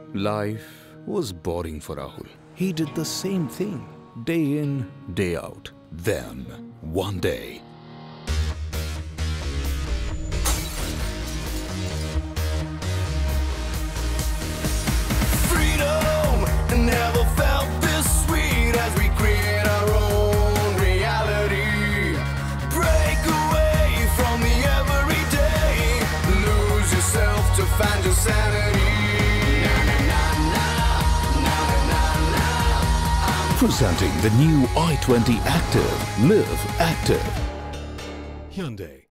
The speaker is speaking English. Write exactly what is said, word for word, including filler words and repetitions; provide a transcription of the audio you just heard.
Life was boring for Rahul. He did the same thing, day in, day out. Then, one day, freedom never felt this sweet as we create our own reality. Break away from the everyday, lose yourself to find your sanity. presenting the new i twenty Active. Live active. Hyundai.